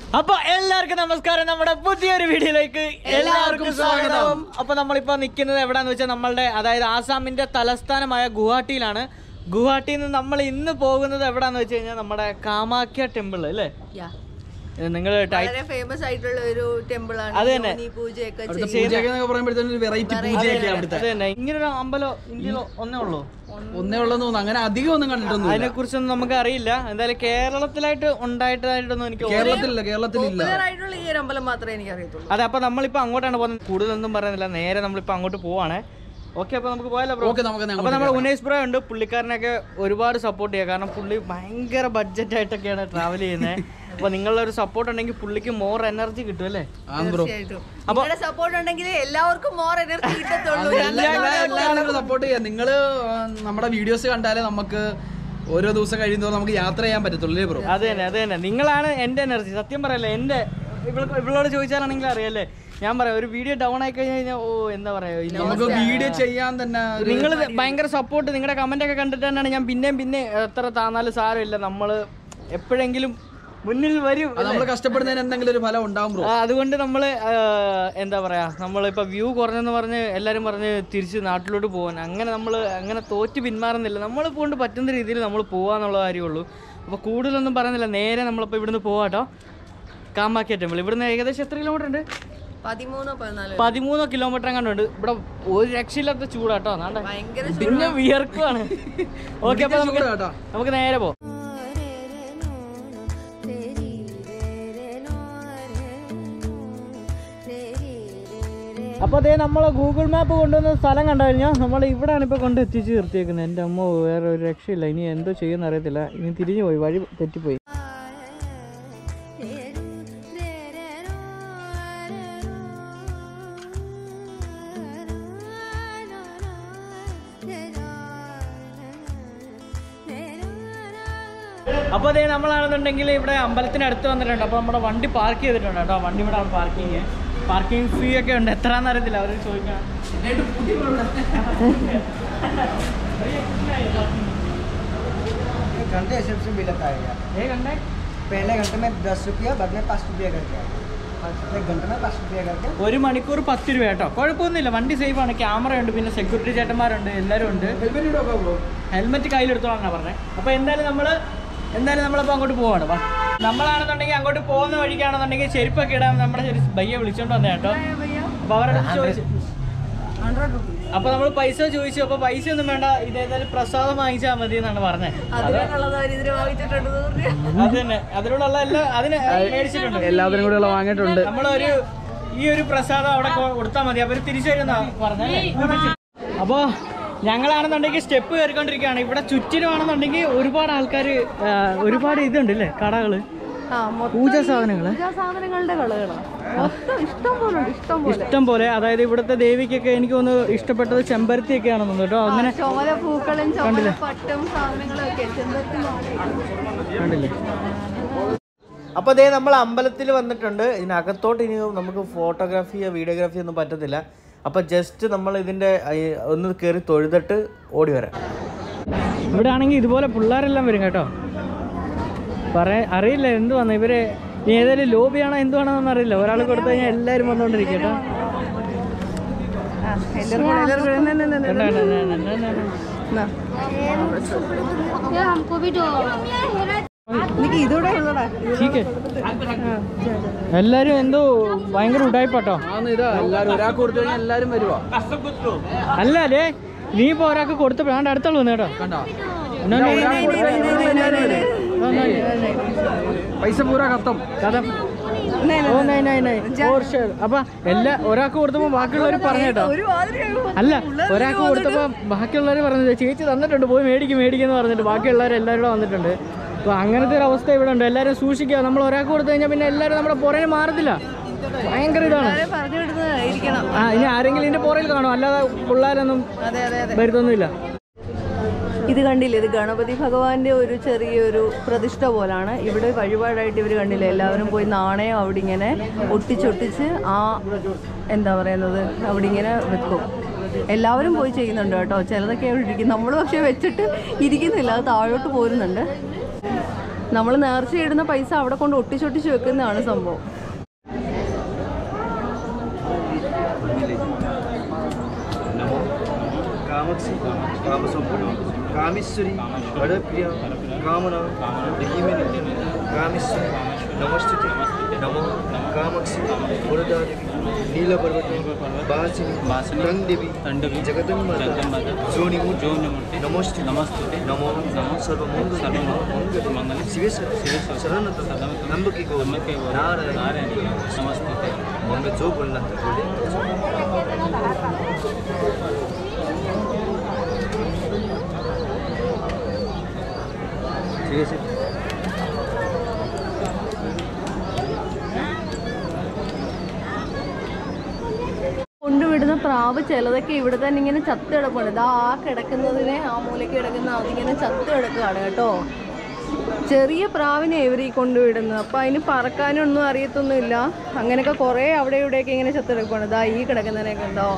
അപ്പൊ എല്ലാവർക്കും നമസ്കാരം. നമ്മുടെ പുതിയൊരു വീഡിയോയിലേക്ക് എല്ലാവർക്കും സ്വാഗതം. അപ്പൊ നമ്മളിപ്പോ നിൽക്കുന്നത് എവിടാന്ന് വെച്ചാൽ നമ്മളുടെ അതായത് ആസാമിന്റെ തലസ്ഥാനമായ ഗുവാഹട്ടിയിലാണ്. ഗുവാഹട്ടിയിൽ നിന്ന് നമ്മൾ ഇന്ന് പോകുന്നത് എവിടാന്ന് വെച്ച് കഴിഞ്ഞാൽ നമ്മുടെ കാമാഖ്യ ടെമ്പിൾ അല്ലേ? നിങ്ങൾ ഫേമസ് ആയിട്ടുള്ള ഒരു ടെമ്പിൾ ആണ്. അത് തന്നെ. ഇങ്ങനൊരു അമ്പലം ഇന്ത്യയിൽ ഒന്നേ ഉള്ളൂ അങ്ങനെ അധികം ഒന്നും കണ്ടിട്ടൊന്നും അതിനെ കുറിച്ചൊന്നും നമുക്ക് അറിയില്ല. എന്തായാലും കേരളത്തിലായിട്ട് ഉണ്ടായിട്ടായിട്ടൊന്നും എനിക്ക് കേരളത്തിലില്ല ഈ ഒരു അമ്പലം മാത്രമേ എനിക്ക് അറിയത്തുള്ളൂ. അതെ. അപ്പൊ നമ്മളിപ്പോ അങ്ങോട്ടാണ് പോകുന്നത്. കൂടുതലൊന്നും പറയുന്നില്ല, നേരെ നമ്മളിപ്പോ അങ്ങോട്ട് പോവാണ്. ഓക്കെ, അപ്പൊ നമുക്ക് പോയാലോ ബ്രോ? അപ്പൊ നമ്മുടെ ഉനൈസ് ബ്രോ ഉണ്ട്. പുള്ളിക്കാരനൊക്കെ ഒരുപാട് സപ്പോർട്ട് ചെയ്യുക. കാരണം പുള്ളി ഭയങ്കര ബഡ്ജറ്റ് ആയിട്ടൊക്കെയാണ് ട്രാവൽ ചെയ്യുന്നത്. അപ്പൊ നിങ്ങളുടെ ഒരു സപ്പോർട്ട് ഉണ്ടെങ്കിൽ പുള്ളിക്ക് മോർ എനർജി കിട്ടും അല്ലേ? അപ്പൊ സപ്പോർട്ട് ഉണ്ടെങ്കിൽ എല്ലാവർക്കും മോർ എനർജി കിട്ടത്തുള്ളൂ. സപ്പോർട്ട് ചെയ്യാം. നിങ്ങള് നമ്മുടെ വീഡിയോസ് കണ്ടാലേ നമുക്ക് ഓരോ ദിവസം കഴിയുമ്പോൾ നമുക്ക് യാത്ര ചെയ്യാൻ പറ്റത്തുള്ളൂ ബ്രോ. അത് തന്നെ. നിങ്ങളാണ് എന്റെ എനർജി. സത്യം പറയല്ലേ, എന്റെ ഇവളോട് ചോദിച്ചാലാണെങ്കിൽ അറിയാല്ലേ, ഞാൻ പറയാം ഒരു വീഡിയോ ഡൗൺ ആയി കഴിഞ്ഞാൽ എന്താ പറയാ, നമുക്ക് വീഡിയോ ചെയ്യാൻ തന്നെ നിങ്ങൾ ഭയങ്കര സപ്പോർട്ട്, നിങ്ങളുടെ കമന്റ് ഒക്കെ കണ്ടിട്ട് തന്നെയാണ് ഞാൻ പിന്നെ എത്ര താന്നാലും സാരമില്ല, നമ്മള് എപ്പോഴെങ്കിലും മുന്നിൽ വരും. നമ്മൾ കഷ്ടപ്പെടുന്നതിന് എന്തെങ്കിലും ഒരു ഫലം ഉണ്ടാവും ബ്രോ. അതുകൊണ്ട് നമ്മള് എന്താ പറയാ, നമ്മളിപ്പോ വ്യൂ കുറഞ്ഞെന്ന് പറഞ്ഞ് എല്ലാരും പറഞ്ഞ് തിരിച്ച് നാട്ടിലോട്ട് പോകാൻ അങ്ങനെ തോറ്റ് പിന്മാറുന്നില്ല. നമ്മൾ കൊണ്ട് പറ്റുന്ന രീതിയിൽ നമ്മൾ പോവാന്നുള്ള കാര്യമുള്ളൂ. അപ്പൊ കൂടുതലൊന്നും പറയുന്നില്ല, നേരെ നമ്മളിപ്പോ ഇവിടുന്ന് പോവാട്ടോ കാമാഖ്യ ടെമ്പിൾ. ഇവിടുന്ന് ഏകദേശം എത്ര കിലോമീറ്റർ ഉണ്ട്? 13 കിലോമീറ്റർ കണ്ടുണ്ട്. ഇവിടെ ഒരു രക്ഷയില്ലാത്ത ചൂടാട്ടോ, പിന്നെ വിയർക്കുവാണ്. ഓക്കെ, അപ്പൊ നമുക്ക് നേരെ പോവാം. അപ്പോൾ അതേ നമ്മളെ ഗൂഗിൾ മാപ്പ് കൊണ്ടുവന്ന സ്ഥലം കണ്ടു കഴിഞ്ഞാൽ നമ്മൾ ഇവിടെയാണ് ഇപ്പോൾ കൊണ്ട് എത്തിച്ച് നിർത്തിയേക്കുന്നത്. എൻ്റെ അമ്മ വേറെ ഒരു രക്ഷയില്ല. ഇനി എന്തോ ചെയ്യുമെന്ന് അറിയത്തില്ല. ഇനി തിരിഞ്ഞു പോയി, വഴി തെറ്റിപ്പോയി. അപ്പോൾ അതേ നമ്മളാണെന്നുണ്ടെങ്കിൽ ഇവിടെ അമ്പലത്തിനടുത്ത് വന്നിട്ടുണ്ട്. അപ്പോൾ നമ്മുടെ വണ്ടി പാർക്ക് ചെയ്തിട്ടുണ്ട് കേട്ടോ. വണ്ടി ഇവിടെ പാർക്കിംഗ് ഫീ ഒക്കെ ഉണ്ട്. എത്രയാണെന്ന് അറിയത്തില്ല, അവർ ചോദിക്കാം. घंटे हिसाब से बिल आता है। एक घंटे पहले घंटे में 10 रुपया, बाद में 5 रुपया करके। एक घंटे में 5 रुपया करके। ഒരു മണിക്കൂർ 10 രൂപ കേട്ടോ. കുഴപ്പമൊന്നുമില്ല, വണ്ടി സേഫ് ആണ്. ക്യാമറ ഉണ്ട്, പിന്നെ സെക്യൂരിറ്റി ചേട്ടന്മാരുണ്ട്, എല്ലാവരും ഉണ്ട്. ഹെൽമെറ്റ് കയ്യിലെടുത്തോളാണ് പറഞ്ഞത്. അപ്പോൾ എന്തായാലും നമ്മളിപ്പോൾ അങ്ങോട്ട് പോവാണ്. നമ്മളാണെന്നുണ്ടെങ്കിൽ അങ്ങോട്ട് പോകുന്ന വഴിക്കാണെന്നുണ്ടെങ്കിൽ ചെരുപ്പൊക്കെ ഇടാൻ നമ്മുടെ ഭയ്യ വിളിച്ചോണ്ട് വന്നേ കേട്ടോ. അപ്പോൾ അവരുടെ ചോദിച്ചു, അപ്പോൾ നമ്മൾ പൈസ ചോദിച്ചു. അപ്പോൾ പൈസ ഒന്നും വേണ്ട, ഇതേതായാലും പ്രസാദം വാങ്ങിച്ചാൽ മതി എന്നാണ് പറഞ്ഞത്. അത് തന്നെ, അതിനുള്ള എല്ലാം അതിന് മേടിച്ചിട്ടുണ്ട്, എല്ലാവരും കൂടെ വാങ്ങിയിട്ടുണ്ട്. നമ്മളൊരു ഈ ഒരു പ്രസാദം അവിടെ കൊടുത്താൽ മതി, അവർ തിരിച്ചു തരുന്ന പറഞ്ഞല്ലേ. അപ്പോൾ ഞങ്ങളാണെന്നുണ്ടെങ്കിൽ സ്റ്റെപ്പ് കയറിക്കൊണ്ടിരിക്കുകയാണ്. ഇവിടെ ചുറ്റിനുമാണെന്നുണ്ടെങ്കിൽ ഒരുപാട് ആൾക്കാർ, ഒരുപാട് ഇതുണ്ട് അല്ലേ, കടകള്, പൂജാ സാധനങ്ങളുടെ കളകളാണ് ഇഷ്ടം പോലെ. അതായത് ഇവിടുത്തെ ദേവിക്കൊക്കെ എനിക്ക് തോന്നുന്നു ഇഷ്ടപ്പെട്ടത് ചെമ്പരത്തിയൊക്കെ ആണെന്ന് കേട്ടോ. അങ്ങനെ കണ്ടില്ലേ? അപ്പോൾ അതേ നമ്മൾ അമ്പലത്തിൽ വന്നിട്ടുണ്ട്. ഇതിനകത്തോട്ട് ഇനി നമുക്ക് ഫോട്ടോഗ്രാഫിയോ വീഡിയോഗ്രാഫിയോ ഒന്നും പറ്റത്തില്ല. അപ്പോൾ ജസ്റ്റ് നമ്മൾ ഇതിൻ്റെ ഒന്ന് കയറി തൊഴുതിട്ട് ഓടി വരാം. ഇവിടെ ആണെങ്കിൽ ഇതുപോലെ പിള്ളേരെല്ലാം വരും കേട്ടോ. അറിയില്ല എന്തുവാണ് ഇവര്, ഏതായാലും ലോബിയാണോ എന്തുവാണോന്ന് അറിയില്ല. ഒരാൾ കൊടുത്തു കഴിഞ്ഞാൽ എല്ലാവരും വന്നുകൊണ്ടിരിക്കും കേട്ടോ. എല്ലാരും എന്തോ ഭയങ്കര ഉടായിപ്പാട്ടോ. ഒരാൾക്ക് കൊടുത്തു കഴിഞ്ഞാൽ എല്ലാരും വരുവാ. അല്ല അല്ലേ, നീ ഇപ്പൊ ഒരാൾക്ക് കൊടുത്തപ്പോ ഞാൻ അടുത്തുള്ളൂ കേട്ടോ. പൈസ പൂരാ കത്തം. അപ്പൊ ഒരാൾക്ക് കൊടുത്തപ്പോ ബാക്കിയുള്ളവർ പറഞ്ഞു കേട്ടോ. അല്ല, ഒരാൾക്ക് കൊടുത്തപ്പോ ബാക്കിയുള്ളവർ പറഞ്ഞത് ചേച്ചി തന്നിട്ടുണ്ട്, പോയി മേടിക്കുന്നു പറഞ്ഞിട്ട് ബാക്കിയുള്ളവർ എല്ലാവരും വന്നിട്ടുണ്ട്. അപ്പൊ അങ്ങനത്തെ ഒരു അവസ്ഥ ഇവിടെ ഉണ്ട്. എല്ലാവരും സൂക്ഷിക്കുക. നമ്മൾ ഒരാൾക്ക് കൊടുത്തു കഴിഞ്ഞാൽ പിന്നെ എല്ലാവരും നമ്മുടെ പുറകെ മാറത്തില്ല. ഭയങ്കര ഇതാണ്. ഇനി ആരെങ്കിലും ഇതിന്റെ പുറകിൽ കാണും, അല്ലാതെ പിള്ളേരൊന്നും വരുത്തൊന്നുമില്ല. ഇത് കണ്ടില്ലേ, ഇത് ഗണപതി ഭഗവാന്റെ ഒരു ചെറിയൊരു പ്രതിഷ്ഠ പോലാണ്. ഇവിടെ വഴിപാടായിട്ട് ഇവർ കണ്ടില്ലേ, എല്ലാവരും പോയി നാണയം അവിടെ ഇങ്ങനെ ഒട്ടിച്ചൊട്ടിച്ച് എന്താ പറയുന്നത് അവിടെ ഇങ്ങനെ വെക്കും. എല്ലാവരും പോയി ചെയ്യുന്നുണ്ട് കേട്ടോ. ചിലതൊക്കെ അവിടെ ഇരിക്കും, നമ്മൾ പക്ഷേ വെച്ചിട്ട് ഇരിക്കുന്നില്ല, അത് താഴോട്ട് പോരുന്നുണ്ട്. നമ്മൾ നേർച്ചയിടുന്ന പൈസ അവിടെ കൊണ്ട് ഒട്ടിച്ചൊട്ടിച്ച് വെക്കുന്നതാണ് സംഭവം. कामक्षी कामसंपूर्ण कामेश्वरी वरप्रिया कामना देहिमेनि कामेश्वरी नमस्ते नमो कामक्षी वरदादेवी नीलपर्वती वासिनी तंडेवी जगदम्बा जोनिमूर्ति नमस्ते नमो सर्वमंगल शिवे शरणत नंबकी को नारायण नमस्ते मम्मी जो बोलना था बोले. കൊണ്ടുവിടുന്ന പ്രാവ് ചിലതൊക്കെ ഇവിടെ തന്നെ ഇങ്ങനെ ചത്ത് കിടപ്പുണ്ട്. ഇതാ ആ കിടക്കുന്നതിനെ, ആ മൂലയ്ക്ക് കിടക്കുന്ന അതിങ്ങനെ ചത്ത് കിടക്കുകയാണ് കേട്ടോ. ചെറിയ പ്രാവിനെ ഇവർ ഈ കൊണ്ടുവിടുന്നത്. അപ്പോൾ അതിന് പറക്കാനൊന്നും അറിയത്തൊന്നുമില്ല. അങ്ങനെയൊക്കെ കുറേ അവിടെ ഇവിടെയൊക്കെ ഇങ്ങനെ ചത്ത് കിടക്കുകയാണ്. ഇതാ ഈ കിടക്കുന്നതിനൊക്കെ ഉണ്ടോ.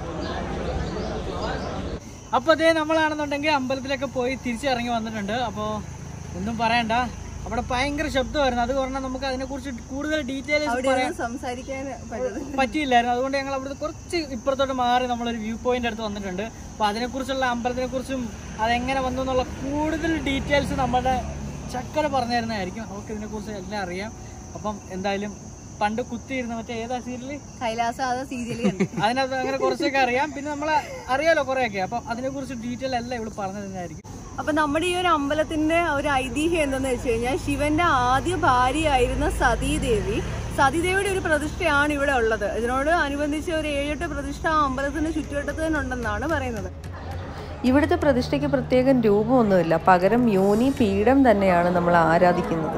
അപ്പോൾ അതേ നമ്മളാണെന്നുണ്ടെങ്കിൽ അമ്പലത്തിലൊക്കെ പോയി തിരിച്ചിറങ്ങി വന്നിട്ടുണ്ട്. അപ്പോൾ ഒന്നും പറയണ്ട, അവിടെ ഭയങ്കര ശബ്ദമായിരുന്നു. അത് കാരണം നമുക്ക് അതിനെക്കുറിച്ച് കൂടുതൽ ഡീറ്റെയിൽസ് സംസാരിക്കാൻ പറ്റിയില്ലായിരുന്നു. അതുകൊണ്ട് ഞങ്ങൾ അവിടുത്തെ കുറച്ച് ഇപ്പുറത്തോട്ട് മാറി നമ്മളൊരു വ്യൂ പോയിന്റ് അടുത്ത് വന്നിട്ടുണ്ട്. അപ്പോൾ അതിനെക്കുറിച്ചുള്ള അമ്പലത്തിനെക്കുറിച്ചും അതെങ്ങനെ വന്നു എന്നുള്ള കൂടുതൽ ഡീറ്റെയിൽസ് നമ്മുടെ ചക്കര പറഞ്ഞു തരുന്നതായിരിക്കും. അവർക്ക് ഇതിനെക്കുറിച്ച് എല്ലാം അറിയാം. അപ്പം എന്തായാലും പണ്ട് കുത്തിയിരുന്ന മറ്റേ ഏതാ സീരിയല്, കൈലാസ സീരിയല്, അതിനകത്ത് അങ്ങനെ കുറച്ചൊക്കെ അറിയാം. പിന്നെ നമ്മൾ അറിയാലോ കുറേയൊക്കെ. അപ്പം അതിനെക്കുറിച്ച് ഡീറ്റെയിൽ എല്ലാം ഇവിടെ പറഞ്ഞു തരുന്നതായിരിക്കും. അപ്പൊ നമ്മുടെ ഈ ഒരു അമ്പലത്തിന്റെ ഒരു ഐതിഹ്യം എന്തെന്ന് വെച്ച് കഴിഞ്ഞാൽ, ശിവന്റെ ആദ്യ ഭാര്യയായിരുന്ന സതീദേവിയുടെ ഒരു പ്രതിഷ്ഠയാണ് ഇവിടെ ഉള്ളത്. ഇതിനോട് അനുബന്ധിച്ച് ഒരു 7-8 പ്രതിഷ്ഠ അമ്പലത്തിന് ചുറ്റുവട്ടത്ത് തന്നെ ഉണ്ടെന്നാണ് പറയുന്നത്. ഇവിടുത്തെ പ്രതിഷ്ഠയ്ക്ക് പ്രത്യേകം രൂപമൊന്നുമില്ല, പകരം യോനി പീഠം തന്നെയാണ് നമ്മൾ ആരാധിക്കുന്നത്.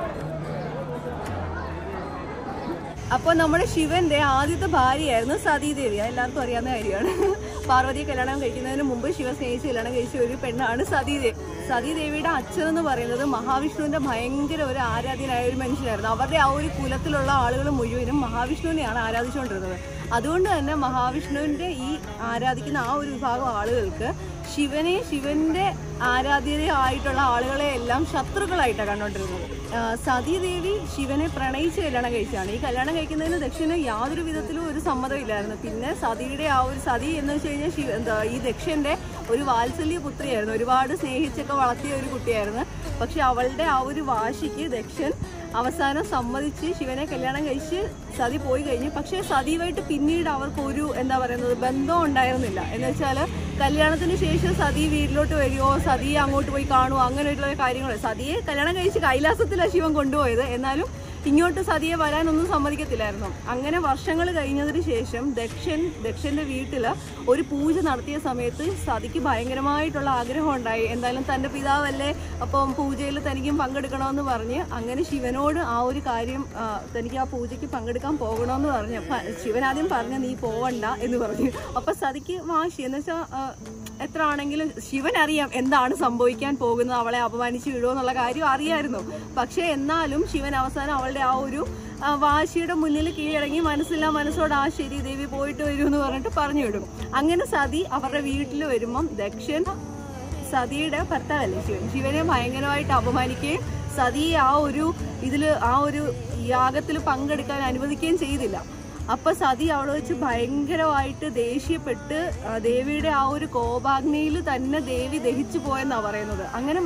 അപ്പോൾ നമ്മുടെ ശിവന്റെ ആദ്യത്തെ ഭാര്യയായിരുന്നു സതീദേവി. എല്ലാവർക്കും അറിയാവുന്ന കാര്യമാണ്. പാർവതിയെ കല്യാണം കഴിക്കുന്നതിന് മുമ്പ് ശിവ സ്നേഹിച്ച് കല്യാണം കഴിച്ച ഒരു പെണ്ണാണ് സതീദേവി. സതീദേവിയുടെ അച്ഛൻ എന്ന് പറയുന്നത് മഹാവിഷ്ണുവിന്റെ ഭയങ്കര ഒരു ആരാധ്യനായ ഒരു മനുഷ്യനായിരുന്നു. അവരുടെ ആ ഒരു കുലത്തിലുള്ള ആളുകൾ മുഴുവനും മഹാവിഷ്ണുവിനെയാണ് ആരാധിച്ചുകൊണ്ടിരുന്നത്. അതുകൊണ്ട് തന്നെ മഹാവിഷ്ണുവിന്റെ ഈ ആരാധിക്കുന്ന ആ ഒരു വിഭാഗം ആളുകൾക്ക് ശിവന്റെ ആരാധ്യതയായിട്ടുള്ള ആളുകളെ എല്ലാം ശത്രുക്കളായിട്ടാണ് കണ്ടുകൊണ്ടിരുന്നത്. സതീദേവി ശിവനെ പ്രണയിച്ച് കല്യാണം കഴിച്ചാണ്. ഈ കല്യാണം കഴിക്കുന്നതിന് ദക്ഷന് യാതൊരു വിധത്തിലും ഒരു സമ്മതമില്ലായിരുന്നു. പിന്നെ സതിയുടെ ആ ഒരു സതി എന്ന് വെച്ച് കഴിഞ്ഞാൽ ഈ ദക്ഷന്റെ ഒരു വാത്സല്യ പുത്രിയായിരുന്നു. ഒരുപാട് സ്നേഹിച്ചൊക്കെ വളർത്തിയ ഒരു കുട്ടിയായിരുന്നു. പക്ഷെ അവളുടെ ആ ഒരു വാശിക്ക് ദക്ഷൻ അവസാനം സമ്മതിച്ച് ശിവനെ കല്യാണം കഴിച്ച് സതി പോയി കഴിഞ്ഞു. പക്ഷേ സതിയുമായിട്ട് പിന്നീട് അവർക്ക് ഒരു ബന്ധം ഉണ്ടായിരുന്നില്ല. എന്ന് വെച്ചാൽ കല്യാണത്തിന് ശേഷം സതി വീട്ടിലോട്ട് വരികയോ സതിയെ അങ്ങോട്ട് പോയി കാണുമോ അങ്ങനെയുള്ള കാര്യങ്ങൾ. സതിയെ കല്യാണം കഴിച്ച് കൈലാസത്തിലാണ് ശിവൻ കൊണ്ടുപോയത്. എന്നാലും ഇങ്ങോട്ട് സതിയെ വരാനൊന്നും സമ്മതിക്കത്തില്ലായിരുന്നു. അങ്ങനെ വർഷങ്ങൾ കഴിഞ്ഞതിന് ശേഷം ദക്ഷന്റെ വീട്ടിൽ ഒരു പൂജ നടത്തിയ സമയത്ത് സതിക്ക് ഭയങ്കരമായിട്ടുള്ള ആഗ്രഹം ഉണ്ടായി. എന്തായാലും തൻ്റെ പിതാവല്ലേ, അപ്പം പൂജയിൽ തനിക്കും പങ്കെടുക്കണമെന്ന് പറഞ്ഞ് അങ്ങനെ ശിവനോട് ആ ഒരു കാര്യം, തനിക്ക് ആ പൂജയ്ക്ക് പങ്കെടുക്കാൻ പോകണമെന്ന് പറഞ്ഞ് ശിവൻ ആദ്യം പറഞ്ഞു നീ പോവണ്ട എന്ന് പറഞ്ഞു. അപ്പം സതിക്ക് വാശി. എന്ന് വെച്ചാൽ എത്ര ആണെങ്കിലും ശിവൻ അറിയാം എന്താണ് സംഭവിക്കാൻ പോകുന്നത്, അവളെ അപമാനിച്ച് വിടുമോ എന്നുള്ള കാര്യം അറിയായിരുന്നു. പക്ഷേ എന്നാലും ശിവൻ അവസാനം അവളുടെ ആ ഒരു വാശിയുടെ മുന്നിൽ കീഴടങ്ങി മനസ്സോട് ആ ശരി ദേവി പോയിട്ട് വരൂ എന്ന് പറഞ്ഞിട്ട് പറഞ്ഞു വിടും. അങ്ങനെ സതി അവരുടെ വീട്ടിൽ വരുമ്പം ദക്ഷൻ സതിയുടെ ഭർത്താവല്ലേ ശിവനെ ഭയങ്കരമായിട്ട് അപമാനിക്കുകയും സതിയെ ആ ഒരു യാഗത്തിൽ പങ്കെടുക്കാൻ അനുവദിക്കുകയും ചെയ്തില്ല. അപ്പൊ സതി അവിടെ വെച്ച് ഭയങ്കരമായിട്ട് ദേഷ്യപ്പെട്ട് ദേവിയുടെ ആ ഒരു കോപാഗ്നിയിൽ തന്നെ ദേവി ദഹിച്ചു പോയെന്നാ പറയുന്നത്. അങ്ങനെ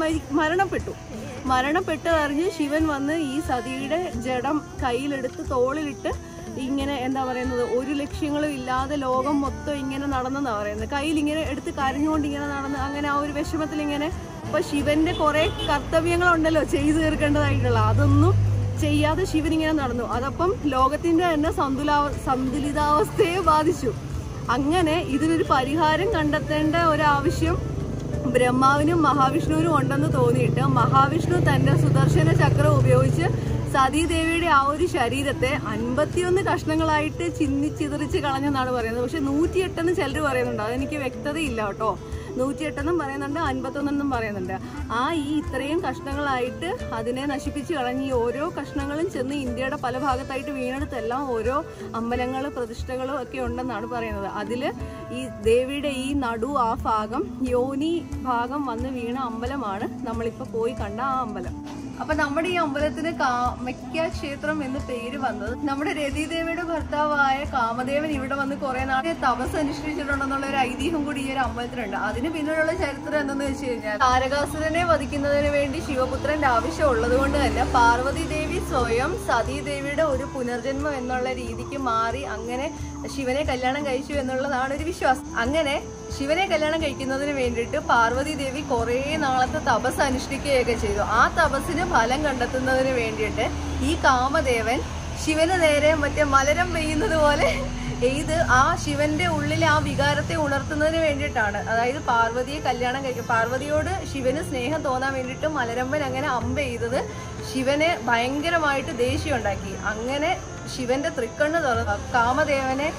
മരണപ്പെട്ടതറിഞ്ഞ് ശിവൻ വന്ന് ഈ സതിയുടെ ജഡം കയ്യിലെടുത്ത് തോളിലിട്ട് ഇങ്ങനെ ഒരു ലക്ഷ്യങ്ങളും ഇല്ലാതെ ലോകം മൊത്തം ഇങ്ങനെ നടന്നെന്നാ പറയുന്നത്. കയ്യിൽ ഇങ്ങനെ എടുത്ത് കരഞ്ഞുകൊണ്ട് ഇങ്ങനെ നടന്ന് അങ്ങനെ ആ ഒരു വിഷമത്തിൽ ഇങ്ങനെ. അപ്പൊ ശിവന്റെ കുറെ കർത്തവ്യങ്ങളുണ്ടല്ലോ ചെയ്തു തീർക്കേണ്ടതായിട്ടുള്ള, അതൊന്നും ചെയ്യാതെ ശിവൻ ഇങ്ങനെ നടന്നു. അതപ്പം ലോകത്തിന്റെ തന്നെ സന്തുലിതാവസ്ഥയെ ബാധിച്ചു. അങ്ങനെ ഇതിനൊരു പരിഹാരം കണ്ടെത്തേണ്ട ഒരാവശ്യം ബ്രഹ്മാവിനും മഹാവിഷ്ണുവിനും ഉണ്ടെന്ന് തോന്നിയിട്ട് മഹാവിഷ്ണു തന്റെ സുദർശന ചക്രം ഉപയോഗിച്ച് സതീദേവിയുടെ ആ ഒരു ശരീരത്തെ 51 കഷ്ണങ്ങളായിട്ട് ചിതറിച്ച് കളഞ്ഞെന്നാണ് പറയുന്നത്. പക്ഷെ 108 ചിലർ പറയുന്നുണ്ട്, അതെനിക്ക് വ്യക്തതയില്ല കേട്ടോ. 108 പറയുന്നുണ്ട്, 51 പറയുന്നുണ്ട്. ഈ ഇത്രയും കഷ്ണങ്ങളായിട്ട് അതിനെ നശിപ്പിച്ച് കളഞ്ഞ് ഈ ഓരോ കഷ്ണങ്ങളും ചെന്ന് ഇന്ത്യയുടെ പല ഭാഗത്തായിട്ട് വീണെടുത്തെല്ലാം ഓരോ അമ്പലങ്ങൾ പ്രതിഷ്ഠകളും ഒക്കെ ഉണ്ടെന്നാണ് പറയുന്നത്. അതിൽ ഈ ദേവിയുടെ ഈ ആ ഭാഗം യോനി ഭാഗം വന്ന് വീണ അമ്പലമാണ് നമ്മളിപ്പോൾ പോയി കണ്ട ആ അമ്പലം. അപ്പൊ നമ്മുടെ ഈ അമ്പലത്തിന് കാമയ്ക്ക ക്ഷേത്രം എന്ന് പേര് വന്നത് നമ്മുടെ രതിദേവിയുടെ ഭർത്താവായ കാമദേവൻ ഇവിടെ വന്ന് കുറെ നാളെ തപസ് അനുഷ്ഠിച്ചിട്ടുണ്ടെന്നുള്ള ഒരു ഐതിഹ്യം കൂടി ഈ ഒരു അമ്പലത്തിലുണ്ട്. അതിന് പിന്നിലുള്ള ചരിത്രം എന്തെന്ന് വെച്ച് കഴിഞ്ഞാൽ താരകാസുരനെ വധിക്കുന്നതിന് വേണ്ടി ശിവപുത്രന്റെ ആവശ്യം ഉള്ളത് കൊണ്ട് തന്നെ പാർവതി ദേവി സ്വയം സതീദേവിയുടെ ഒരു പുനർജന്മം എന്നുള്ള രീതിക്ക് മാറി അങ്ങനെ ശിവനെ കല്യാണം കഴിച്ചു എന്നുള്ളതാണ് ഒരു വിശ്വാസം. അങ്ങനെ ശിവനെ കല്യാണം കഴിക്കുന്നതിന് വേണ്ടിയിട്ട് പാർവതി ദേവി കുറെ നാളത്തെ തപസ് അനുഷ്ഠിക്കുകയൊക്കെ ചെയ്തു. ആ തപസ്സിന് ഫലം കണ്ടെത്തുന്നതിന് വേണ്ടിയിട്ട് ഈ കാമദേവൻ ശിവന് നേരെ മറ്റേ മലരം പെയ്യുന്നത് പോലെ ഇത് ആ ശിവന്റെ ഉള്ളിലെ ആ വികാരത്തെ ഉണർത്തുന്നതിന് വേണ്ടിയിട്ടാണ്. അതായത് പാർവതിയെ കല്യാണം കഴിക്കും, പാർവതിയോട് ശിവന് സ്നേഹം തോന്നാൻ വേണ്ടിയിട്ട് മലരമ്പൻ അങ്ങനെ അമ്പ ചെയ്തത് ശിവനെ ഭയങ്കരമായിട്ട് ദേഷ്യം ഉണ്ടാക്കി. അങ്ങനെ ശിവന്റെ തൃക്കണ്ണ് തുറന്നു കാമദേവനെ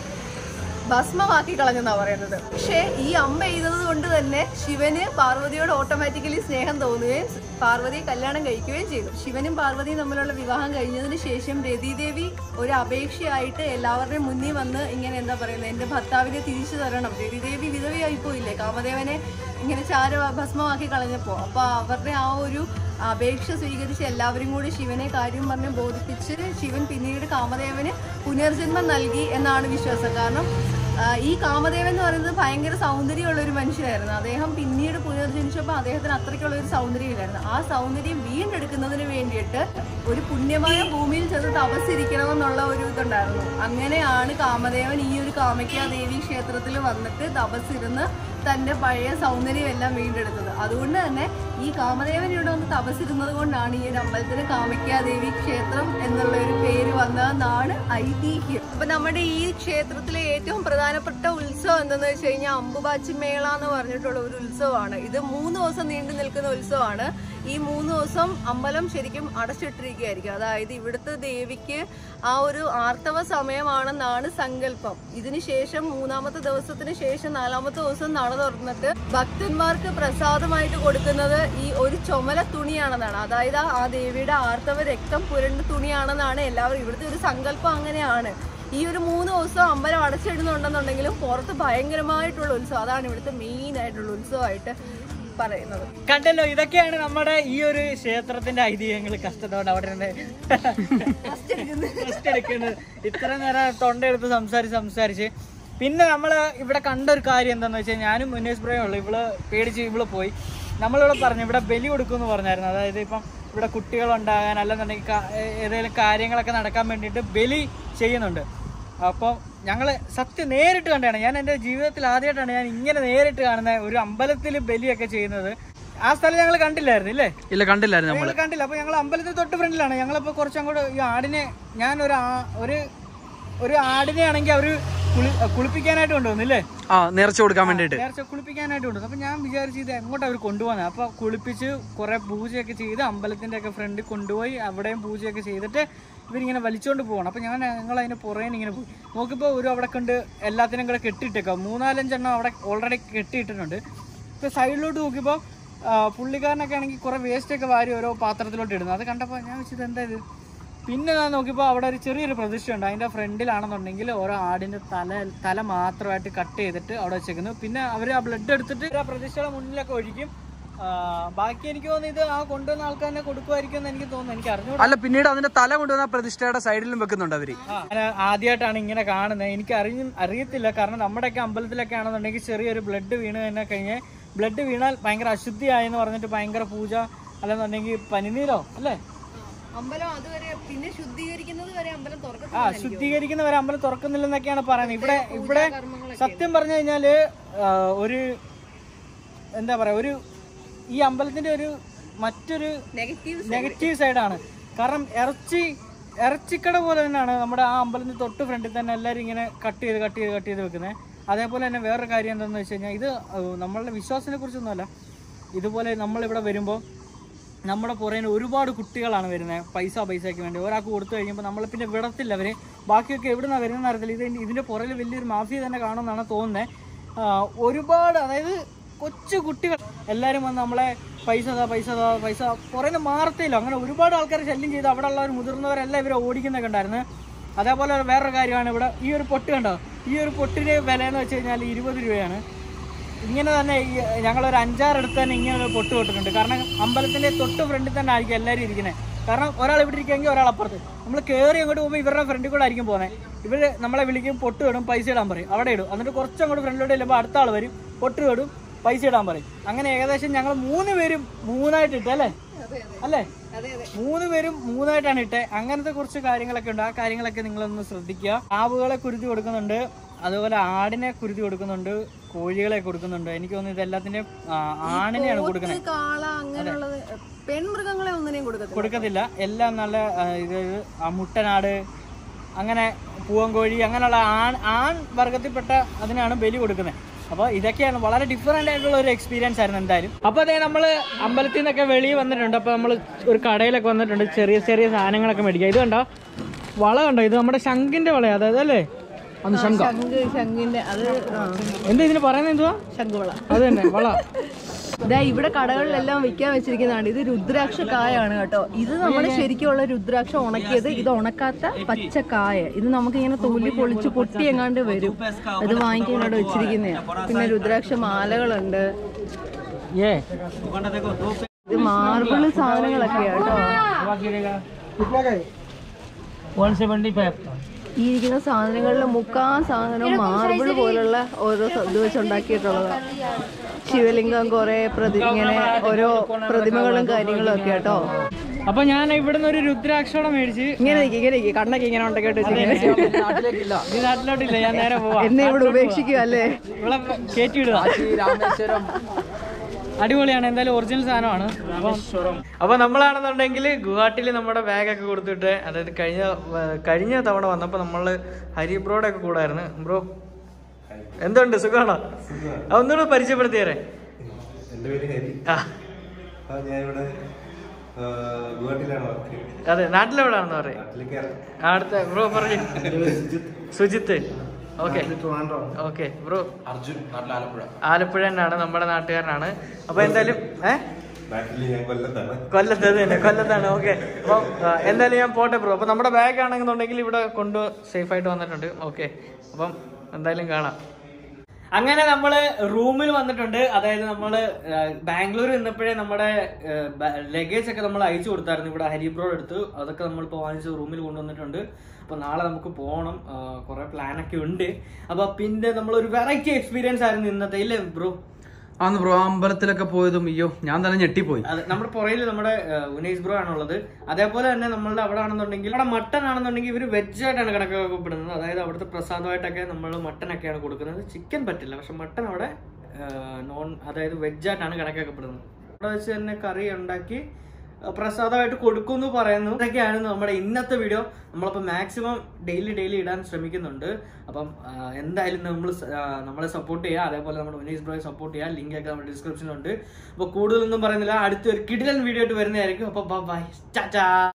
ഭസ്മമാക്കി കളഞ്ഞെന്നാ പറയുന്നത്. പക്ഷേ ഈ അമ്പ ചെയ്തത് കൊണ്ട് തന്നെ ശിവന് പാർവതിയോട് ഓട്ടോമാറ്റിക്കലി സ്നേഹം തോന്നുകയും പാർവതിയെ കല്യാണം കഴിക്കുകയും ചെയ്തു. ശിവനും പാർവതിയും തമ്മിലുള്ള വിവാഹം കഴിഞ്ഞതിന് ശേഷം രതിദേവി ഒരു അപേക്ഷയായിട്ട് എല്ലാവരുടെയും മുന്നിൽ വന്ന് ഇങ്ങനെ എന്താ പറയുന്നത്, എന്റെ ഭർത്താവിനെ തിരിച്ചു തരണം. രതിദേവി വിധവയായി പോയില്ലേ കാമദേവനെ ഇങ്ങനെ ഭസ്മമാക്കി കളഞ്ഞപ്പോ. അപ്പൊ അവരുടെ ആ ഒരു അപേക്ഷ സ്വീകരിച്ച് എല്ലാവരും കൂടി ശിവനെ കാര്യം പറഞ്ഞ് ബോധിപ്പിച്ച് ശിവൻ പിന്നീട് കാമദേവന് പുനർജന്മം നൽകി എന്നാണ് വിശ്വാസം. കാരണം ഈ കാമദേവൻ എന്ന് പറയുന്നത് ഭയങ്കര സൗന്ദര്യമുള്ള ഒരു മനുഷ്യനായിരുന്നു. അദ്ദേഹം പിന്നീട് പുനർജനിച്ചപ്പോൾ അദ്ദേഹത്തിന് അത്രയ്ക്കുള്ള ഒരു സൗന്ദര്യമില്ലായിരുന്നു. ആ സൗന്ദര്യം വീണ്ടെടുക്കുന്നതിന് വേണ്ടിയിട്ട് ഒരു പുണ്യമായ ഭൂമിയിൽ ചെന്ന് തപസ്സിരിക്കണമെന്നുള്ള ഒരു ഇതുണ്ടായിരുന്നു. അങ്ങനെയാണ് കാമദേവൻ ഈ ഒരു കാമയ്ക്ക ദേവി ക്ഷേത്രത്തിൽ വന്നിട്ട് തപസ്സിരുന്ന് തന്റെ പഴയ സൗന്ദര്യം എല്ലാം വീണ്ടെടുത്തത്. അതുകൊണ്ട് തന്നെ ഈ കാമദേവൻ ഇവിടെ വന്ന് തപസ്സിരുന്നത് കൊണ്ടാണ് ഈ ഒരു അമ്പലത്തിന് കാമയ്ക്ക ദേവി ക്ഷേത്രം എന്നുള്ള ഒരു പേര് വന്നതെന്നാണ് ഐതിഹ്യം. അപ്പൊ നമ്മുടെ ഈ ക്ഷേത്രത്തിലെ ഏറ്റവും പ്രധാനപ്പെട്ട ഉത്സവം എന്തെന്ന് വെച്ച് കഴിഞ്ഞാൽ അമ്പുബാച്ചി മേള എന്ന് പറഞ്ഞിട്ടുള്ള ഒരു ഉത്സവമാണ്. ഇത് 3 ദിവസം നീണ്ടു നിൽക്കുന്ന ഉത്സവമാണ്. ഈ 3 ദിവസം അമ്പലം ശരിക്കും അടച്ചിട്ടിരിക്കുകയായിരിക്കും. അതായത് ഇവിടുത്തെ ദേവിക്ക് ആ ഒരു ആർത്തവ സമയമാണെന്നാണ് സങ്കല്പം. ഇതിനുശേഷം 3-ാമത്തെ ദിവസത്തിന് ശേഷം 4-ാമത്തെ ദിവസം നട തുറന്നിട്ട് ഭക്തന്മാർക്ക് പ്രസാദമായിട്ട് കൊടുക്കുന്നത് ഈ ഒരു ചുമല തുണിയാണെന്നാണ്. അതായത് ആ ദേവിയുടെ ആർത്തവ രക്തം പുരണ്ട തുണിയാണെന്നാണ് എല്ലാവരും ഇവിടുത്തെ ഒരു സങ്കല്പം. അങ്ങനെയാണ് ഈ ഒരു 3 ദിവസം അമ്പലം അടച്ചിടുന്നുണ്ടെന്നുണ്ടെങ്കിലും പുറത്ത് ഭയങ്കരമായിട്ടുള്ള ഉത്സവം. അതാണ് ഇവിടുത്തെ മെയിൻ ആയിട്ടുള്ള ഉത്സവമായിട്ട് പറയുന്നത്. കണ്ടല്ലോ, ഇതൊക്കെയാണ് നമ്മുടെ ഈ ഒരു ക്ഷേത്രത്തിന്റെ ഐതിഹ്യങ്ങൾ. കഷ്ടത്തോടെ അവിടെ റെസ്റ്റ് എടുക്കുന്നത് ഇത്ര നേരം തൊണ്ടയെടുത്ത് സംസാരിച്ച് പിന്നെ നമ്മൾ ഇവിടെ കണ്ട ഒരു കാര്യം എന്താണെന്ന് വെച്ചാൽ, ഞാനും മുന്നേഷ് ബ്രോയും ഉള്ളു. ഇവള് പേടിച്ച് ഇവള് പോയി. നമ്മളിവിടെ പറഞ്ഞു ഇവിടെ ബലി കൊടുക്കുമെന്ന് പറഞ്ഞായിരുന്നു. അതായത് ഇപ്പം ഇവിടെ കുട്ടികളുണ്ടാകാൻ അല്ലെന്നുണ്ടെങ്കിൽ ഏതെങ്കിലും കാര്യങ്ങളൊക്കെ നടക്കാൻ വേണ്ടിയിട്ട് ബലി ചെയ്യുന്നുണ്ട്. അപ്പോൾ ഞങ്ങൾ സത്യം നേരിട്ട് കണ്ടാണ്. ഞാൻ എൻ്റെ ജീവിതത്തിൽ ആദ്യമായിട്ടാണ് ഞാൻ ഇങ്ങനെ നേരിട്ട് കാണുന്ന ഒരു അമ്പലത്തിൽ ബലിയൊക്കെ ചെയ്യുന്നത്. ആ സ്ഥലം ഞങ്ങൾ കണ്ടില്ലായിരുന്നു. ഇല്ലേ? ഇല്ല, കണ്ടില്ലായിരുന്നു. ഞങ്ങൾ കണ്ടില്ല. അപ്പോൾ ഞങ്ങൾ അമ്പലത്തിൽ തൊട്ട് ഫ്രണ്ടിലാണ്. ഞങ്ങളിപ്പോൾ കുറച്ചങ്ങോട്ട് ഈ ആടിനെ ഞാൻ ഒരു ആടിനെ ആണെങ്കിൽ അവർ കുളിപ്പിക്കാനായിട്ട് കൊണ്ടുവന്നില്ലേ? നേർച്ച കൊടുക്കാൻ വേണ്ടിയിട്ട് നേർച്ച കുളിപ്പിക്കാനായിട്ട് കൊണ്ടുവന്നു. അപ്പോൾ ഞാൻ വിചാരിച്ചു ഇത് എങ്ങോട്ട് അവർ കൊണ്ടുപോകുന്നത്. അപ്പോൾ കുളിപ്പിച്ച് കുറെ പൂജയൊക്കെ ചെയ്ത് അമ്പലത്തിൻ്റെ ഒക്കെ ഫ്രണ്ടിൽ കൊണ്ടുപോയി അവിടെയും പൂജയൊക്കെ ചെയ്തിട്ട് ഇവരിങ്ങനെ വലിച്ചുകൊണ്ട് പോകണം. അപ്പോൾ ഞങ്ങൾ അതിന് പുറകെ ഇങ്ങനെ പോയി നോക്കിയപ്പോൾ അവിടെ കൊണ്ട് എല്ലാത്തിനും കൂടെ കെട്ടിയിട്ടേക്കാം. 3-4 എണ്ണം അവിടെ ഓൾറെഡി കെട്ടിയിട്ടിട്ടുണ്ട്. ഇപ്പോൾ സൈഡിലോട്ട് നോക്കിയപ്പോൾ പുള്ളിക്കാരനൊക്കെ ആണെങ്കിൽ കുറേ വേസ്റ്റൊക്കെ വാരി ഓരോ പാത്രത്തിലോട്ട് ഇടുന്നു. അത് കണ്ടപ്പോൾ ഞാൻ വെച്ചത് എന്താ ഇത്. പിന്നെ ഞാൻ നോക്കിയപ്പോൾ അവിടെ ഒരു ചെറിയൊരു പ്രതിഷ്ഠയുണ്ട്. അതിൻ്റെ ഫ്രണ്ടിലാണെന്നുണ്ടെങ്കിൽ ഓരോ ആടിൻ്റെ തല മാത്രമായിട്ട് കട്ട് ചെയ്തിട്ട് അവിടെ വെച്ചേക്കുന്നു. പിന്നെ അവർ ആ ബ്ലഡ് എടുത്തിട്ട് ആ പ്രതിഷ്ഠയുടെ മുന്നിലൊക്കെ ഒഴിക്കും. ബാക്കി എനിക്ക് തോന്നുന്നു ഇത് ആ കൊണ്ടുവന്ന ആൾക്കാരെ കൊടുക്കുമായിരിക്കും എന്ന് എനിക്ക് തോന്നുന്നു. എനിക്ക് അറിഞ്ഞു. അല്ല, പിന്നീട് അതിന്റെ തല കൊണ്ടുവന്ന പ്രതിഷ്ഠയുടെ സൈഡിലും വെക്കുന്നുണ്ട് അവര്. ആദ്യമായിട്ടാണ് ഇങ്ങനെ കാണുന്നത്. എനിക്ക് അറിയത്തില്ല. കാരണം നമ്മുടെയൊക്കെ അമ്പലത്തിലൊക്കെ ആണെന്നുണ്ടെങ്കിൽ ചെറിയൊരു ബ്ലഡ് വീണ് തന്നെ കഴിഞ്ഞ് ബ്ലഡ് വീണാൽ ഭയങ്കര അശുദ്ധിയായെന്ന് പറഞ്ഞിട്ട് ഭയങ്കര പൂജ അല്ലെന്നുണ്ടെങ്കിൽ പനിനീരോ അല്ലേ അമ്പലം അതുവരെ പിന്നെ ശുദ്ധീകരിക്കുന്നത് വരെ അമ്പലം ശുദ്ധീകരിക്കുന്നവരെ അമ്പലം തുറക്കുന്നില്ലെന്നൊക്കെയാണ് പറയുന്നത്. ഇവിടെ സത്യം പറഞ്ഞു കഴിഞ്ഞാല് ഒരു എന്താ പറയാ, ഈ അമ്പലത്തിന്റെ മറ്റൊരു നെഗറ്റീവ് സൈഡാണ്. കാരണം ഇറച്ചിക്കട പോലെ തന്നെയാണ് നമ്മുടെ ആ അമ്പലത്തിന്റെ തൊട്ട് ഫ്രണ്ടിൽ തന്നെ എല്ലാവരും ഇങ്ങനെ കട്ട് ചെയ്ത് വെക്കുന്നത്. അതേപോലെ തന്നെ വേറൊരു കാര്യം എന്താണെന്ന് വെച്ച് കഴിഞ്ഞാൽ, ഇത് നമ്മളുടെ വിശ്വാസത്തിനെ കുറിച്ചൊന്നുമല്ല. ഇതുപോലെ നമ്മളിവിടെ വരുമ്പോൾ നമ്മുടെ പുറകിന് ഒരുപാട് കുട്ടികളാണ് വരുന്നത്. പൈസയ്ക്ക് വേണ്ടി ഒരാൾക്ക് കൊടുത്തു കഴിയുമ്പോൾ നമ്മൾ പിന്നെ വിടത്തില്ല അവര്. ബാക്കിയൊക്കെ എവിടെ നിന്നാണ് വരുന്നതെന്ന് അറിയത്തില്ല. ഇതിൻ്റെ പുറകിൽ വലിയൊരു മാഫിയ തന്നെ കാണുമെന്നാണ് തോന്നുന്നത്. ഒരുപാട്, അതായത് കൊച്ചു കുട്ടികൾ എല്ലാവരും വന്ന് നമ്മളെ പൈസ പുറകിൽ മാറത്തില്ല. അങ്ങനെ ഒരുപാട് ആൾക്കാർ ശല്യം ചെയ്ത് അവിടെ ഉള്ളവർ മുതിർന്നവരെല്ലാം ഇവരെ ഓടിക്കുന്നൊക്കെ ഉണ്ടായിരുന്നു. അതേപോലെ വേറൊരു കാര്യമാണ് ഇവിടെ ഈ ഒരു പൊട്ട് കണ്ടോ. ഈ ഒരു പൊട്ടിൻ്റെ വില എന്ന് വെച്ച് കഴിഞ്ഞാൽ 20 രൂപയാണ്. ഇങ്ങനെ തന്നെ ഞങ്ങളൊരു 5-6 അടുത്ത് തന്നെ ഇങ്ങനെ ഒരു പൊട്ട് തൊട്ടിട്ടുണ്ട്. കാരണം അമ്പലത്തിൻ്റെ തൊട്ട് ഫ്രണ്ടിൽ തന്നെ ആയിരിക്കും എല്ലാവരും ഇരിക്കുന്നത്. കാരണം ഒരാൾ ഇവിടെ ഇരിക്കുമെങ്കിൽ ഒരാൾ അപ്പുറത്ത്. നമ്മൾ കയറി അങ്ങോട്ട് പോകുമ്പോൾ ഇവരുടെ ഫ്രണ്ടിൽ കൂടെ ആയിരിക്കും പോകുന്നത്. ഇവർ നമ്മളെ വിളിക്കും, പൊട്ട് ഇടും, പൈസ ഇടാൻ പറയും, അവിടെ ഇടും. എന്നിട്ട് കുറച്ച് അങ്ങോട്ട് ഫ്രണ്ടിലോട്ട് ചെല്ലുമ്പോൾ അടുത്ത ആൾ വരും, പൊട്ട് ഇടും, പൈസ ഇടാൻ പറയും. അങ്ങനെ ഏകദേശം ഞങ്ങൾ 3 പേരും 3ആയിട്ട് ഇട്ടല്ലേ? അല്ലേ? 3 പേരും 3ആയിട്ടാണ് ഇട്ടേ. അങ്ങനത്തെ കുറച്ച് കാര്യങ്ങളൊക്കെ ഉണ്ട്. ആ കാര്യങ്ങളൊക്കെ നിങ്ങളൊന്ന് ശ്രദ്ധിക്കുക. ആവുകളെ കുരുതി കൊടുക്കുന്നുണ്ട്, അതുപോലെ ആടിനെ കുരുതി കൊടുക്കുന്നുണ്ട്, കോഴികളെ കൊടുക്കുന്നുണ്ട്. എനിക്ക് തോന്നുന്നു ഇതെല്ലാത്തിൻ്റെയും ആണിനെയാണ് കൊടുക്കുന്നത്. പെൺമൃഗങ്ങളെ ഒന്നിനെയും കൊടുക്കത്തില്ല. എല്ലാം നല്ല ഇത് മുട്ടനാട്, അങ്ങനെ പൂവൻകോഴി, അങ്ങനെയുള്ള ആൺ വർഗത്തിൽപ്പെട്ട അതിനാണ് ബലി കൊടുക്കുന്നത്. അപ്പോൾ ഇതൊക്കെയാണ് വളരെ ഡിഫറെൻ്റ് ആയിട്ടുള്ള ഒരു എക്സ്പീരിയൻസ് ആയിരുന്നു എന്തായാലും. അപ്പോൾ അതേ നമ്മൾ അമ്പലത്തിൽ നിന്നൊക്കെ വെളിയിൽ വന്നിട്ടുണ്ട്. അപ്പോൾ നമ്മൾ ഒരു കടയിലൊക്കെ വന്നിട്ടുണ്ട്, ചെറിയ ചെറിയ സാധനങ്ങളൊക്കെ മേടിക്കുക. ഇത് കണ്ടോ, വള കണ്ടോ? ഇത് നമ്മുടെ ശംഖിൻ്റെ വളയാണ്, അതായത് അല്ലേ? ശംഖിന്റെ അത് എന്താ ഇതിന് പറയുന്നത്? എന്തുവാ? ശംഖുവള. അത് തന്നെ, വള. ഇതാ ഇവിടെ കടകളിലെല്ലാം വിൽക്കാൻ വെച്ചിരിക്കുന്നതാണ്. ഇത് രുദ്രാക്ഷ കായാണ് കേട്ടോ. ഇത് നമ്മുടെ ശരിക്കുള്ള രുദ്രാക്ഷ ഉണക്കിയത്. ഇത് ഉണക്കാത്ത പച്ചക്കായ. ഇത് നമുക്കിങ്ങനെ തൊലി പൊളിച്ച് പൊട്ടി എങ്ങാണ്ട് വരും. ഇത് വാങ്ങിക്കാൻ ഇവിടെ വെച്ചിരിക്കുന്നതാണ്. പിന്നെ രുദ്രാക്ഷ മാലകളുണ്ട്. ഇത് മാർബിള് സാധനങ്ങളൊക്കെയാ കേട്ടോ. ഈ ഇരിക്കുന്ന സാധനങ്ങളിൽ മുക്കാൽ സാധനവും മാർബിള് പോലുള്ള ഓരോ ഇത് വെച്ചുണ്ടാക്കിയിട്ടുള്ളതാണ്. ശിവലിംഗം, കുറെ ഇങ്ങനെ ഓരോ പ്രതിമകളും കാര്യങ്ങളും ഒക്കെ കേട്ടോ. അപ്പൊ ഞാൻ ഇവിടുന്ന് ഒരു രുദ്രാക്ഷോടെ മേടിച്ച് ഇങ്ങനെ കണ്ണൊക്കെ ഇങ്ങനെ ഉണ്ടാക്കിയിട്ട് ഈ നാട്ടിലോട്ടില്ല, ഞാൻ നേരെ പോവാ. എന്നെ ഇവിടെ ഉപേക്ഷിക്കുക അല്ലേ? ഇവിടെ കയറ്റിയിടുക. രാമേശ്വരം അടിപൊളിയാണ്, എന്തായാലും ഒറിജിനൽ സാധനമാണ്. അപ്പൊ നമ്മളാണെന്നുണ്ടെങ്കിൽ ഗുവാഹട്ടിയിൽ നമ്മുടെ ബാഗൊക്കെ കൊടുത്തിട്ട്, അതായത് കഴിഞ്ഞ തവണ വന്നപ്പോൾ നമ്മള് ഹരിബ്രോയുടെ ഒക്കെ കൂടായിരുന്നു. ബ്രോ എന്തുണ്ട്, സുഖമാണോ? ഒന്നുകൂടെ പരിചയപ്പെടുത്തിയേരെ. അതെ, നാട്ടിലെവിടാണെന്ന് പറയും. അടുത്ത ബ്രോ പറഞ്ഞു. Sujith. Okay okay bro. Arjun, Alappuzha തന്നെയാണ്, നമ്മുടെ നാട്ടുകാരനാണ്. അപ്പൊ എന്തായാലും കൊല്ലത്താണ്. ഓക്കെ, അപ്പൊ എന്തായാലും ഞാൻ പോട്ടെ ബ്രോ. അപ്പൊ നമ്മുടെ ബാഗ് ആണെന്നുണ്ടെങ്കിൽ ഇവിടെ കൊണ്ട് സേഫ് ആയിട്ട് വന്നിട്ടുണ്ട്. ഓക്കെ, അപ്പം എന്തായാലും കാണാം. അങ്ങനെ നമ്മള് റൂമിൽ വന്നിട്ടുണ്ട്. അതായത് നമ്മള് ബാംഗ്ലൂർ നിന്നപ്പോഴേ നമ്മുടെ ലഗേജ് ഒക്കെ നമ്മൾ അയച്ചു കൊടുത്തായിരുന്നു ഇവിടെ ഹരിബ്രോഡ് എടുത്ത്. അതൊക്കെ നമ്മളിപ്പോ വാങ്ങിച്ച് റൂമിൽ കൊണ്ടുവന്നിട്ടുണ്ട്. അപ്പൊ നാളെ നമുക്ക് പോകണം. കുറെ പ്ലാനൊക്കെ ഉണ്ട്. അപ്പൊ പിന്നെ നമ്മളൊരു വെറൈറ്റി എക്സ്പീരിയൻസ് ആയിരുന്നു ഇന്നത്തെ, ഇല്ലേ ബ്രോ? ആന്ന് ബ്രോ, അമ്പലത്തിലൊക്കെ പോയതും അയ്യോ ഞാൻ തന്നെ ഞെട്ടിപ്പോയി. അതെ, നമ്മുടെ പുറയിൽ നമ്മുടെ ഉനൈസ് ബ്രോ ആണുള്ളത്. അതേപോലെ തന്നെ നമ്മളുടെ അവിടെ ആണെന്നുണ്ടെങ്കിൽ അവിടെ മട്ടൺ ആണെന്നുണ്ടെങ്കിൽ ഇവർ വെജ് ആയിട്ടാണ് കണക്കാക്കപ്പെടുന്നത്. അതായത് അവിടുത്തെ പ്രസാദമായിട്ടൊക്കെ നമ്മൾ മട്ടനൊക്കെയാണ് കൊടുക്കുന്നത്. ചിക്കൻ പറ്റില്ല, പക്ഷെ മട്ടൺ അവിടെ അതായത് വെജ് ആയിട്ടാണ് കണക്കാക്കപ്പെടുന്നത്. അവിടെ വെച്ച് തന്നെ കറി ഉണ്ടാക്കി പ്രസാദമായിട്ട് കൊടുക്കുമെന്ന് പറയുന്നു. ഇതൊക്കെയാണ് നമ്മുടെ ഇന്നത്തെ വീഡിയോ. നമ്മളപ്പോൾ മാക്സിമം ഡെയിലി ഇടാൻ ശ്രമിക്കുന്നുണ്ട്. അപ്പം എന്തായാലും നമ്മളെ സപ്പോർട്ട് ചെയ്യുക. അതേപോലെ നമ്മുടെ ഉനൈസ് ബ്രോയെ സപ്പോർട്ട് ചെയ്യുക. ലിങ്ക് ഒക്കെ നമ്മുടെ ഡിസ്ക്രിപ്ഷനിലുണ്ട്. അപ്പോൾ കൂടുതലൊന്നും പറയുന്നില്ല, അടുത്തൊരു കിടിലൻ വീഡിയോ ആയിട്ട് വരുന്നതായിരിക്കും. അപ്പോൾ ബൈ, ചാ.